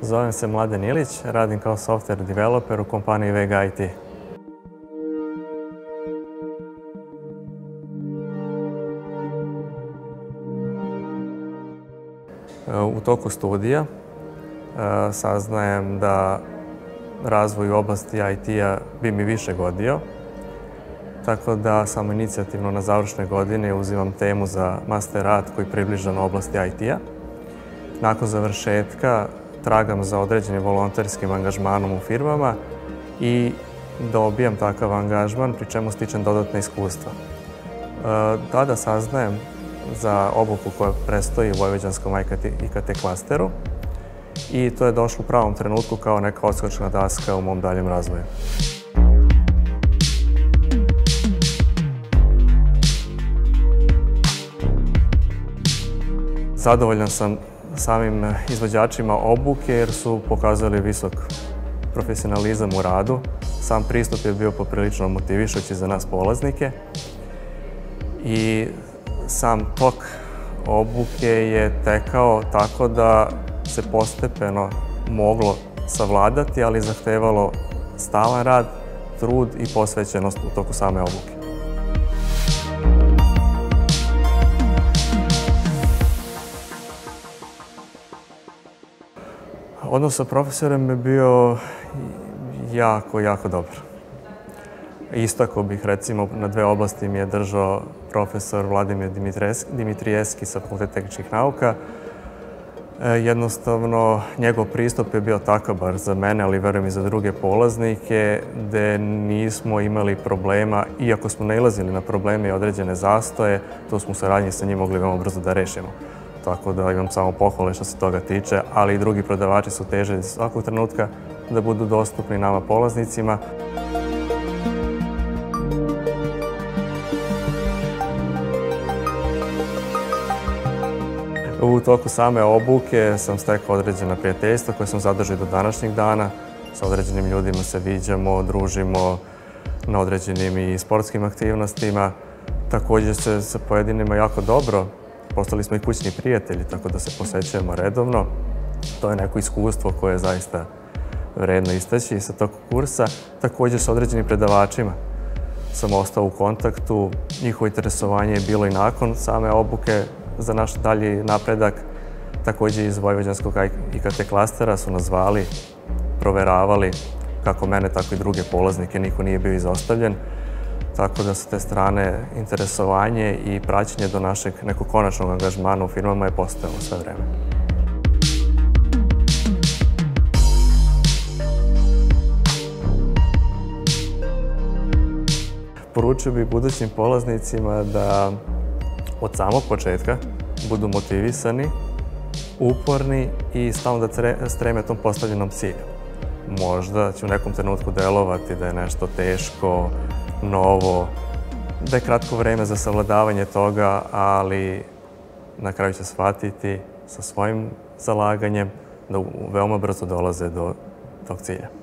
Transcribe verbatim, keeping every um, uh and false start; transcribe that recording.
Zovem se Mladen Ilić, radim kao software developer u kompaniji Vega I T. U toku studija saznajem da razvoj u oblasti I T-a bi mi više godio, tako da sam inicijativno na završnoj godini uzimam temu za master rad koji približa na oblasti I T-a. Nakon završetka tragam za određenim volonterskim angažmanom u firmama i dobijam takav angažman, pri čemu stičem dodatna iskustva. Tada saznajem za obuku koja predstoji u Vojvođanskom I K T klasteru i to je došlo u pravom trenutku kao neka odskočna daska u mom daljem razvoju. Zadovoljan sam samim izvođačima obuke jer su pokazali visok profesionalizam u radu. Sam pristup je bio poprilično motivišući za nas polaznike i sam tok obuke je tekao tako da se postepeno moglo savladati, ali zahtevalo stalan rad, trud i posvećenost u toku same obuke. Odnos sa profesorem je bio jako, jako dobar. Istakao bih, recimo, na dve oblasti mi je držao profesor Vladimir Dimitrijeski sa Fakulteta tehničkih nauka. Jednostavno, njegov pristup je bio takav, bar za mene, ali verujem i za druge polaznike, gde nismo imali problema, iako smo nailazili na probleme i određene zastoje, to smo u saradnji sa njim mogli veoma brzo da rešimo. Tako da imam samo pohvale što se toga tiče, ali i drugi prodavači su težili svakog trenutka da budu dostupni nama polaznicima. U toku same obuke sam stekao određena prijateljstva koje sam zadržao do današnjeg dana. Sa određenim ljudima se viđamo, družimo na određenim i sportskim aktivnostima. Također se sa pojedinima jako dobro. Postali smo i kućni prijatelji, tako da se posećujemo redovno. To je neko iskustvo koje je zaista vredno istaći sa tog kursa. Također sa određenim predavačima sam ostao u kontaktu. Njihovo interesovanje je bilo i nakon same obuke za naš dalji napredak. Također iz Vojvođanskog I K T klastera su nas zvali, proveravali kako mene, tako i druge polaznike, niko nije bio izostavljen. Tako da sa te strane interesovanje i praćenje do našeg nekog konačnog angažmana u firmama je postojalo sve vreme. Poručio bih budućim polaznicima da od samog početka budu motivisani, uporni i stalno da streme tom postavljenom cilju. Možda će u nekom trenutku delovati da je nešto teško, novo, da je kratko vreme za savladavanje toga, ali na kraju će shvatiti sa svojim zalaganjem da veoma brzo dolaze do tog cilja.